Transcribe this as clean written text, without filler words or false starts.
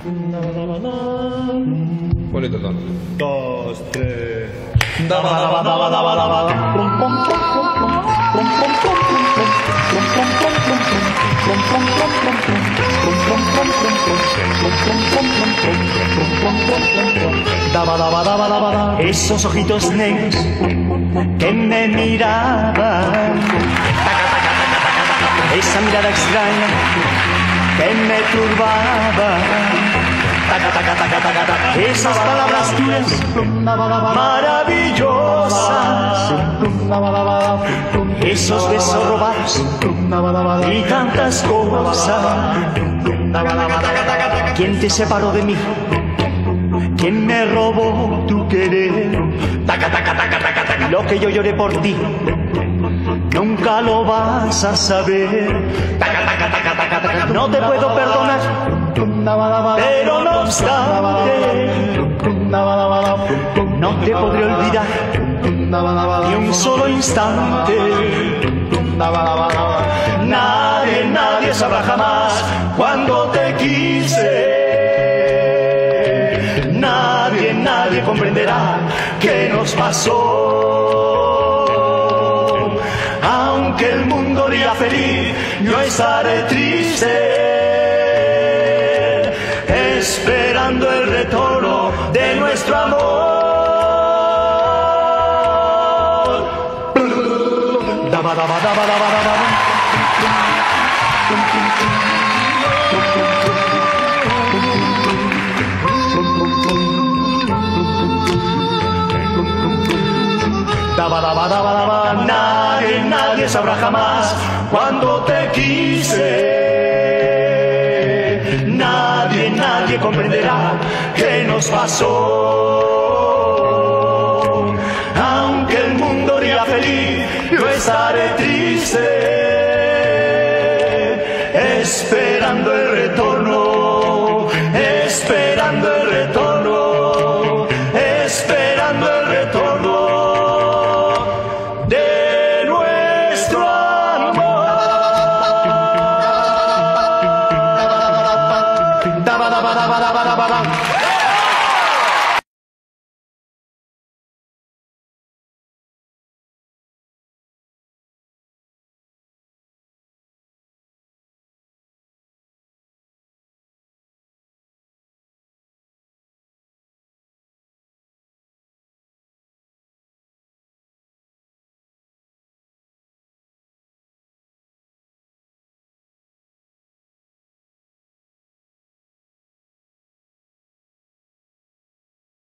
Bonito tono. 2, 3. Esos ojitos negros que me miraban, esa mirada extraña que me turbaba, esas palabras tuyas maravillosas, esos besos robados y tantas cosas. ¿Quién te separó de mí? ¿Quién me robó tu querer? Lo que yo lloré por ti nunca lo vas a saber. No te puedo perdonar, pero no obstante no te podré olvidar ni un solo instante. Nadie sabrá jamás cuando te quise. Nadie comprenderá qué nos pasó. Aunque el mundo ría feliz, yo estaré triste, esperando el retorno de nuestro amor. Nadie sabrá jamás cuando te quise. Nadie comprenderá qué nos pasó. Aunque el mundo ría feliz, yo estaré triste, esperando el retorno, esperando el retorno, esperando el retorno de nuestro amor.